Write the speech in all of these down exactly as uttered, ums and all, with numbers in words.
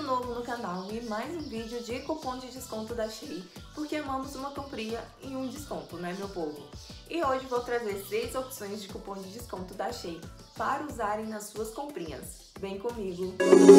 novo no canal e mais um vídeo de cupom de desconto da Shein, porque amamos uma comprinha e um desconto, né, meu povo? E hoje vou trazer seis opções de cupom de desconto da Shein para usarem nas suas comprinhas. Vem comigo!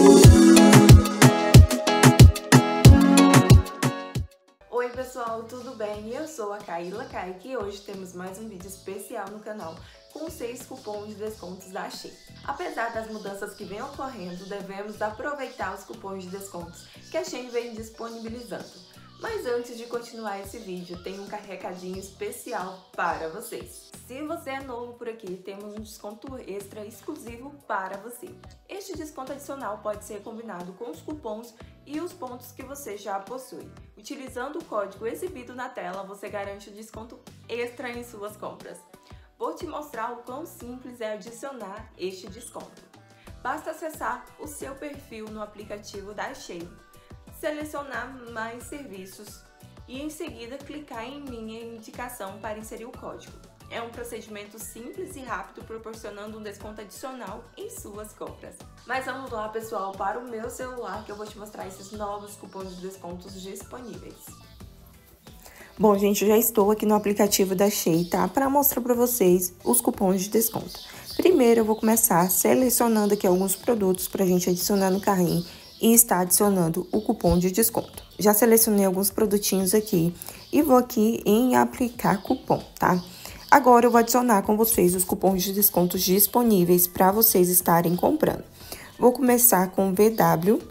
Oi pessoal, tudo bem? Eu sou a Kaila Kaique e hoje temos mais um vídeo especial no canal com seis cupons de descontos da Shein. Apesar das mudanças que vêm ocorrendo, devemos aproveitar os cupons de descontos que a Shein vem disponibilizando. Mas antes de continuar esse vídeo, tem um recadinho especial para vocês. Se você é novo por aqui, temos um desconto extra exclusivo para você. Este desconto adicional pode ser combinado com os cupons e os pontos que você já possui. Utilizando o código exibido na tela, você garante o desconto extra em suas compras. Vou te mostrar o quão simples é adicionar este desconto. Basta acessar o seu perfil no aplicativo da Shein, selecionar mais serviços e em seguida clicar em minha indicação para inserir o código. É um procedimento simples e rápido, proporcionando um desconto adicional em suas compras. Mas vamos lá, pessoal, para o meu celular que eu vou te mostrar esses novos cupons de descontos disponíveis. Bom, gente, já estou aqui no aplicativo da Shein, tá? Para mostrar para vocês os cupons de desconto. Primeiro, eu vou começar selecionando aqui alguns produtos para a gente adicionar no carrinho e está adicionando o cupom de desconto. Já selecionei alguns produtinhos aqui e vou aqui em aplicar cupom, tá? Agora eu vou adicionar com vocês os cupons de descontos disponíveis para vocês estarem comprando. Vou começar com V W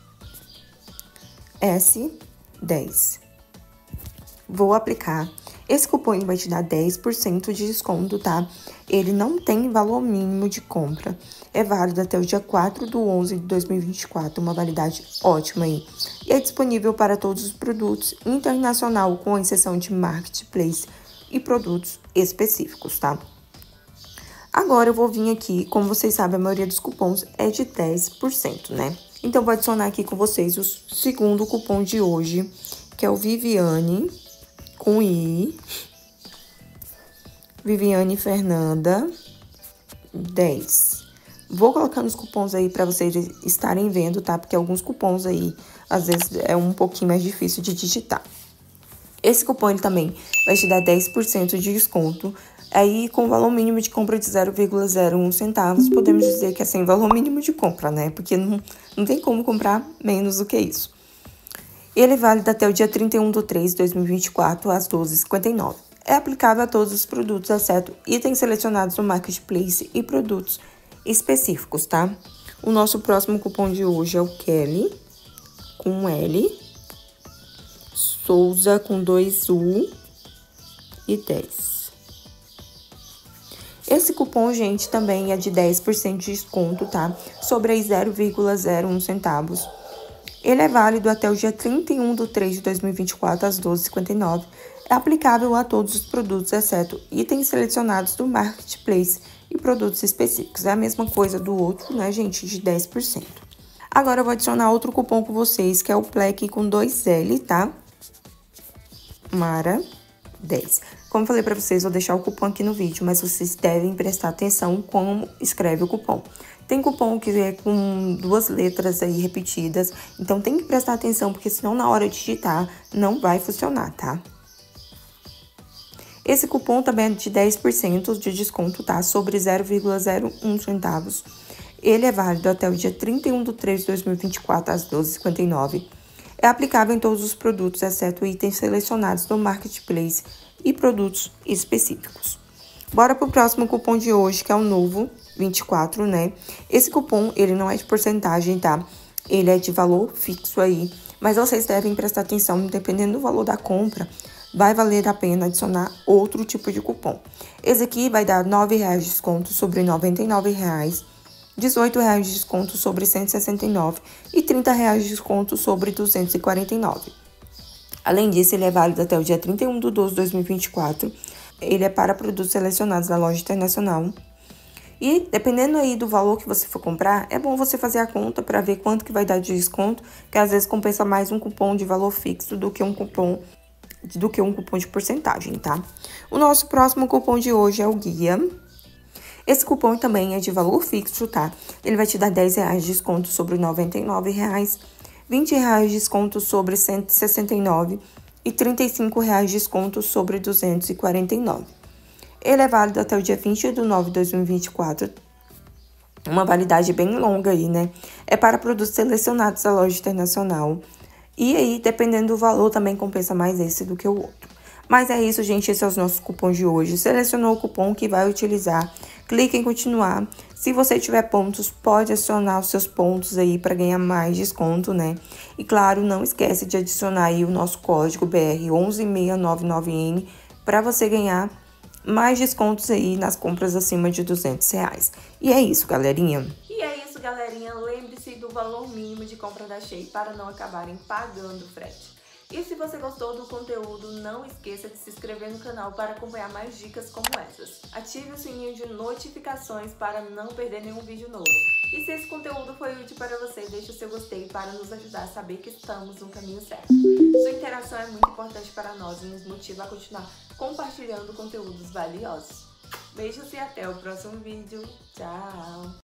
S dez. Vou aplicar. Esse cupom vai te dar dez por cento de desconto, tá? Ele não tem valor mínimo de compra. É válido até o dia quatro de onze de dois mil e vinte e quatro, uma validade ótima aí. E é disponível para todos os produtos internacional, com exceção de marketplace e produtos específicos, tá? Agora eu vou vir aqui, como vocês sabem, a maioria dos cupons é de dez por cento, né? Então, vou adicionar aqui com vocês o segundo cupom de hoje, que é o Viviane, com I, Viviane Fernanda, dez. Vou colocando os cupons aí para vocês estarem vendo, tá? Porque alguns cupons aí, às vezes, é um pouquinho mais difícil de digitar. Esse cupom, ele também vai te dar dez por cento de desconto. Aí, com valor mínimo de compra de zero vírgula zero um centavos, podemos dizer que é sem valor mínimo de compra, né? Porque não, não tem como comprar menos do que isso. Ele é válido até o dia trinta e um de três de dois mil e vinte e quatro, às doze e cinquenta e nove. É aplicável a todos os produtos, exceto itens selecionados no Marketplace e produtos específicos, tá? O nosso próximo cupom de hoje é o Kelly, com L, Souza, com dois U e dez. Esse cupom, gente, também é de dez por cento de desconto, tá? Sobre aí zero vírgula zero um centavos. Ele é válido até o dia trinta e um de três de dois mil e vinte e quatro, às doze e cinquenta e nove. É aplicável a todos os produtos, exceto itens selecionados do Marketplace e produtos específicos. É a mesma coisa do outro, né, gente, de dez por cento. Agora eu vou adicionar outro cupom com vocês, que é o Plec com dois L, tá? Mara, dez. Como eu falei pra vocês, vou deixar o cupom aqui no vídeo, mas vocês devem prestar atenção como escreve o cupom. Tem cupom que é com duas letras aí repetidas, então tem que prestar atenção, porque senão na hora de digitar não vai funcionar, tá? Esse cupom também é de dez por cento de desconto, tá? Sobre zero vírgula zero um centavos. Ele é válido até o dia trinta e um de três de dois mil e vinte e quatro, às doze e cinquenta e nove. É aplicável em todos os produtos, exceto itens selecionados no Marketplace e produtos específicos. Bora pro próximo cupom de hoje, que é o novo vinte e quatro, né? Esse cupom, ele não é de porcentagem, tá? Ele é de valor fixo aí, mas vocês devem prestar atenção, dependendo do valor da compra, vai valer a pena adicionar outro tipo de cupom. Esse aqui vai dar nove reais de desconto sobre noventa e nove reais, dezoito reais de desconto sobre cento e sessenta e nove e trinta reais de desconto sobre duzentos e quarenta e nove. Além disso, ele é válido até o dia trinta e um de doze de dois mil e vinte e quatro. Ele é para produtos selecionados da loja internacional. E, dependendo aí do valor que você for comprar, é bom você fazer a conta para ver quanto que vai dar de desconto, que às vezes compensa mais um cupom de valor fixo do que um cupom do que um cupom de porcentagem, tá? O nosso próximo cupom de hoje é o Guia. Esse cupom também é de valor fixo, tá? Ele vai te dar dez reais de desconto sobre noventa e nove reais. vinte reais de desconto sobre cento e sessenta e nove reais e trinta e cinco reais de desconto sobre duzentos e quarenta e nove reais. Ele é válido até o dia vinte de nove de dois mil e vinte e quatro, uma validade bem longa aí, né? É para produtos selecionados da loja internacional. E aí, dependendo do valor, também compensa mais esse do que o outro. Mas é isso, gente. Esses são os nossos cupons de hoje. Selecionou o cupom que vai utilizar, clique em continuar. Se você tiver pontos, pode adicionar os seus pontos aí para ganhar mais desconto, né? E claro, não esquece de adicionar aí o nosso código B R um um seis nove nove N para você ganhar mais descontos aí nas compras acima de duzentos reais. E é isso, galerinha. E é isso, galerinha. Lembre-se do valor mínimo de compra da Shein para não acabarem pagando frete. E se você gostou do conteúdo, não esqueça de se inscrever no canal para acompanhar mais dicas como essas. Ative o sininho de notificações para não perder nenhum vídeo novo. E se esse conteúdo foi útil para você, deixe o seu gostei para nos ajudar a saber que estamos no caminho certo. Sua interação é muito importante para nós e nos motiva a continuar compartilhando conteúdos valiosos. Beijos e até o próximo vídeo. Tchau!